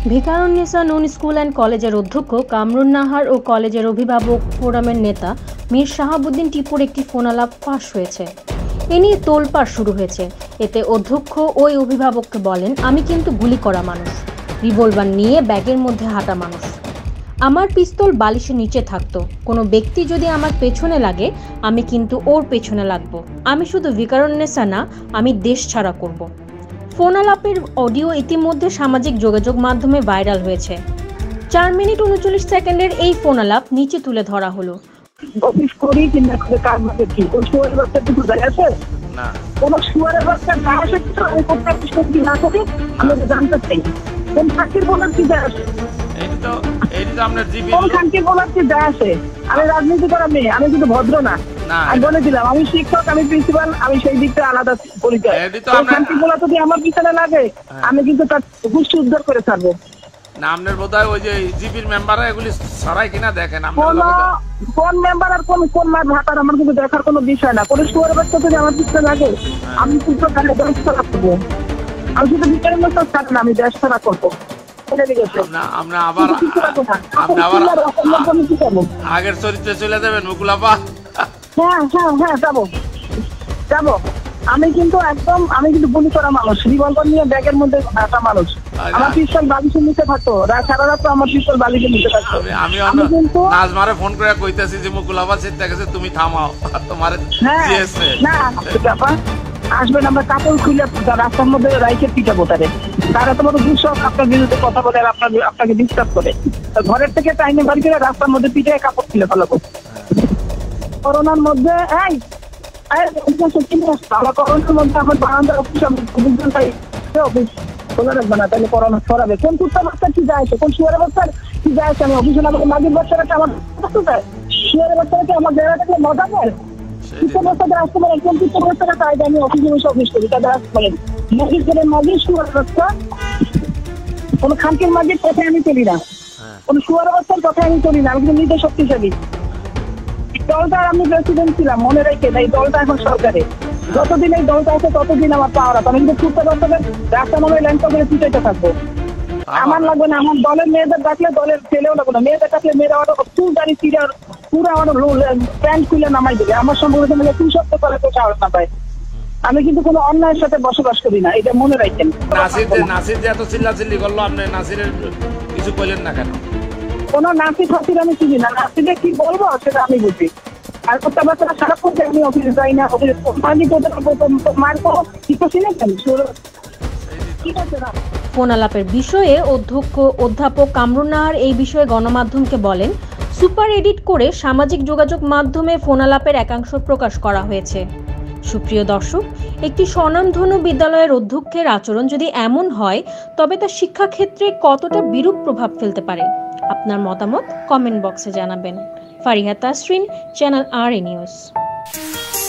ভিকারুন্নিসা নুন school and কলেজের অধ্যক্ষ কামরুন নাহার ও কলেজের অভিভাবক ফোরামের নেতা মীর শাহাবুদ্দিন টিপুর একটি ফোনালাপ ফাঁস হয়েছে। এ নিয়ে তোলপাড় শুরু হয়েছে। এতে অধ্যক্ষ ওই অভিভাবককে বলেন, আমি কিন্তু গুলি করা মানুষ, রিভলভার নিয়ে ব্যাগের মধ্যে হাঁটা মানুষ। আমার পিস্তল বালিশের নিচে থাকতো। কোনো ব্যক্তি যদি আমার পেছনে লাগে আমি কিন্তু ওর পেছনে লাগবো। আমি শুধু ভিকারুন্নিসা না, আমি দেশ ছাড়া করব। ফোনালাপের অডিও ইতিমধ্যে সামাজিক যোগাযোগ মাধ্যমে ভাইরাল হয়েছে। 4 মিনিট 39 সেকেন্ডের এই ফোনালাপ নিচে তুলে ধরা হলো। অফিস করি কিনা কাজ করতে কি কোন শুয়ারের বাচ্চা কিছু যায় আছে না, কোন শুয়ারের বাচ্চা না আসে কিছু আমি করতে অফিস করি না করি আমি জানতে চাই কোন ফাঁকির বলার কি যায় আসে। এই তো আপনার জিবি কোন ফাঁকির বলার কি যায় আসে। আমি রাজনীতি করা মেয়ে, আমি কিন্তু ভদ্র না। আমি বলে দিলাম আমি শিক্ষক, আমি প্রিন্সিপাল, আমি সেই দিকটা আলাদা পরিচয়। ফাঁকি বলা যদি আমার পিছনে লাগে আমি কিন্তু তার গোষ্ঠী উদ্ধার করে ছাড়বো। না আপনার বোধহয় ওই যে জিপির মেম্বাররা এগুলি সরাই কিনা দেখেন। কোন মেম্বার আর কোন মার ভাতার আমার কিন্তু দেখার কোনো বিষয় না। কোন শুয়ারের বাচ্চা যদি আমার পিছনে লাগে আমি কিন্তু তাহলে দেশ ছাড়া করবো। আমি শুধু বিচারের মতো ছাড়ব না, আমি দেশ ছাড়া করবো। আগের চরিত্রে চলে যাবেন মুকুলাপা। হ্যাঁ হ্যাঁ হ্যাঁ যাবো যাবো। আমি কিন্তু একদম আমি কিন্তু গুলি করা মানুষ, রিভলভার নিয়ে ব্যাগের মধ্যে হাঁটা মানুষ। আমার পিস্তল বালিশের নিচে থাকতো, সারা রাত আমার পিস্তল বালিশের নিচে থাকতো। আমি কিন্তু নাজমারে ফোন করে কইতাছি যে মুকুলাপা চিন্তা গেছে তুমি থামাও তোমার দিয়েছে না বাবা আসবেন। আমরা কাপড় খুলে রাস্তার মধ্যে রাইখে পিটাবো তারে। তারা তোমার দুঃসব আপনার বিরুদ্ধে কথা বলে আপনাকে ডিস্টার্ব করে। ঘরের থেকে টাইমে বাড়ি করে রাস্তার মধ্যে পিটে কাপড় খুলে ফেলাবো। করোনার মধ্যে করোনার মধ্যে আমার বারান্দার অফিস অফিস খোলা রাখবে না, তাহলে করোনা ছড়াবে। কোন কুত্তার বাচ্চার কি যায় আসে, কোন শুয়ারের বাচ্চার কি যায় আসে। আমি অফিসে আমাকে মাগির বাচ্চাটাকে আমার শুয়ারের বাচ্চাটাকে আমার জায়গাটাকে মজা দেয়। কুত্তার বাচ্চাদের আসতে পারে, কোন কুত্তার বাচ্চাটা তাই আমি অফিসে বসে অফিস করি, তাদের আসতে পারেন। মাগির ছেলে মাগির শুয়ারের বাচ্চা, কোন খানকের মাগির কথায় আমি চলি না, কোন শুয়ারের বাচ্চার কথায় আমি চলি না। আমি কিন্তু নিজে শক্তিশালী। দলটার আমি প্রেসিডেন্ট ছিলাম, মনে রেখে এই দলটা এখন সরকারে। যতদিন এই দলটা আছে ততদিন আমার পাওয়ার আছে। আমি কিন্তু কুত্তা বাচ্চাদের রাস্তা নামে ল্যান্ড করে পিটাইতে থাকবো। আমার লাগবে না। আমার দলের মেয়েদের ডাকলে দলের ছেলেও লাগবে না। মেয়েদের ডাকলে মেয়েরা চুল দাঁড়ি চিরার পুরো আমার প্যান্ট খুলে নামাই দেবে। আমার সম্পর্কে মিলে 2 সপ্তাহ করে তো সাহস না পায়। আমি কিন্তু কোনো অন্যায়ের সাথে বসবাস করি না, এটা মনে রাখেন। নাসির যে এত চিল্লাচিল্লি করলো, আপনি নাসিরের কিছু বললেন না কেন? কোন নাসির ফাসির আমি চিনি না। নাসিরে কি বলবো সেটা আমি বুঝি। আর কুত্তা বাচ্চারা সারাক্ষণ আমি অফিসে যাই না, ফোনালাপের বিষয়ে অধ্যাপক কামরুন নাহার এই বিষয়ে গণমাধ্যমকে বলেন, সুপার এডিট করে সামাজিক যোগাযোগ মাধ্যমে ফোনালাপের একাংশ প্রকাশ করা হয়েছে। সুপ্রিয় দর্শক, একটি স্বনামধন্য বিদ্যালয়ের অধ্যক্ষের আচরণ যদি এমন হয় তবে তা শিক্ষাক্ষেত্রে কতটা বিরূপ প্রভাব ফেলতে পারে? আপনার মতামত কমেন্ট বক্সে জানাবেন। Fariha Tasrin, channel R news.